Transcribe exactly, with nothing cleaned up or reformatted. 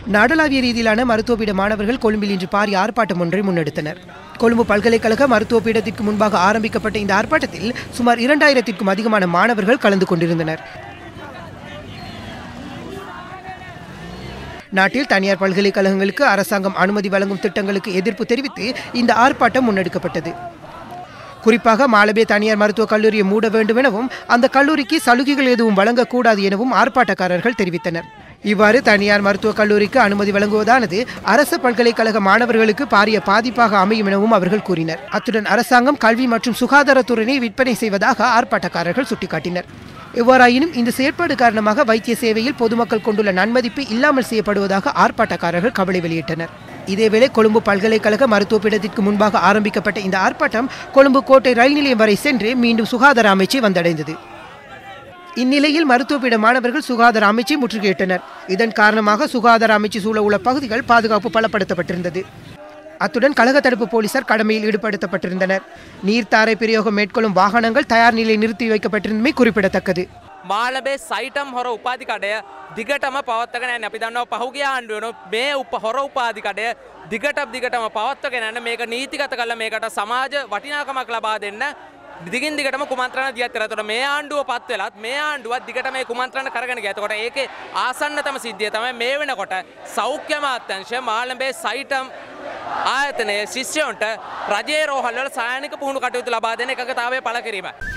நாடளாவிய ரீதியிலான மருத்துவபீட மாணவர்கள் கொழும்பில் இன்று பாரிய ஆர்ப்பாட்டம் ஒன்றை முன்னெடுத்தனர். கொழும்பு பல்கலைக்கழக மருத்துவ பீடத்திற்கு முன்பாக ஆரம்பிக்கப்பட்ட இந்த ஆர்ப்பாட்டத்தில் சுமார் இரண்டாயிரத்திற்கும் அதிகமான மாணவர்கள் கலந்து கொண்டிருந்தனர். நாட்டில் தனியார் பல்கலைக்கழகங்களுக்கு அரசாங்கம் அனுமதி வழங்கும் திட்டங்களுக்கு எதிர்ப்பு தெரிவித்து இந்த ஆர்ப்பாட்டம் முன்னெடுக்கப்பட்டது. குறிப்பாக மாலபே தனியார் மருத்துவக் கல்லூரியை மூட வேண்டும் எனவும் அந்த கல்லூரிக்கு சலுகைகள் எதுவும் வழங்கக்கூடாது எனவும் ஆர்ப்பாட்டக்காரர்கள் தெரிவித்தனர். இவ்வாறு தனியார் மருத்துவக் கல்லூரிக்கு அனுமதி வழங்குவதானது அரசு பல்கலைக்கழக மாணவர்களுக்கு பாரிய பாதிப்பாக அமையும் எனவும் அவர்கள் கூறினர். அத்துடன் அரசாங்கம் கல்வி மற்றும் சுகாதாரத்துறையை விற்பனை செய்வதாக ஆர்ப்பாட்டக்காரர்கள் சுட்டிக்காட்டினர். எவ்வாறாயினும் இந்த செயற்பாடு காரணமாக வைத்திய சேவையில் பொதுமக்கள் கொண்டுள்ள நன்மதிப்பு இல்லாமல் செய்யப்படுவதாக ஆர்ப்பாட்டக்காரர்கள் கவலை வெளியிட்டனர். இதேவேளை கொழும்பு பல்கலைக்கழக மருத்துவ பீடத்திற்கு முன்பாக ஆரம்பிக்கப்பட்ட இந்த ஆர்ப்பாட்டம் கொழும்பு கோட்டை ரயில் நிலையம் வரை சென்று மீண்டும் சுகாதார அமைச்சை வந்தடைந்தது. இந்நிலையில் மருத்துவ பீட மாணவர்கள் சுகாதார அமைச்சை முற்றுகையிட்டனர். இதன் காரணமாக சுகாதார அமைச்சு சூழ உள்ள பகுதிகள் பாதுகாப்பு பலப்படுத்தப்பட்டிருந்தது. அத்துடன் கழக தடுப்பு போலீசார் கடமையில் ஈடுபடுத்தப்பட்டிருந்தனர். நீர்த்தாரை பிரயோகம் மேற்கொள்ளும் வாகனங்கள் தயார் நிலையில் நிறுத்தி வைக்கப்பட்டிருந்தமை குறிப்பிடத்தக்கது. මාලබේ සයිටම් හොර උපාධිකඩය දිගටම පවත්වගෙන යන්න අපි දන්නවා පහුගිය ආණ්ඩුවේ මේ උප හොර උපාධිකඩය දිගටම දිගටම පවත්වගෙන යන්න මේක නීතිගත කරලා මේකට සමාජ වටිනාකමක් ලබා දෙන්න දිගින් දිගටම කුමන්ත්‍රණ දියත් කරලා. එතකොට මේ ආණ්ඩුව පත් වෙලත් මේ ආණ්ඩුවත් දිගට මේ කුමන්ත්‍රණ කරගෙන ගියා. එතකොට ඒකේ ආසන්නතම සිද්ධිය තමයි මේ වෙනකොට සෞඛ්‍ය අමාත්‍යාංශය මාලබේ සයිටම් ආයතනයේ ශිෂ්‍යයන්ට රජයේ රෝහල් වල සායනික පුහුණු කටයුතු ලබා දෙන එකගතාවය පළ කිරීම.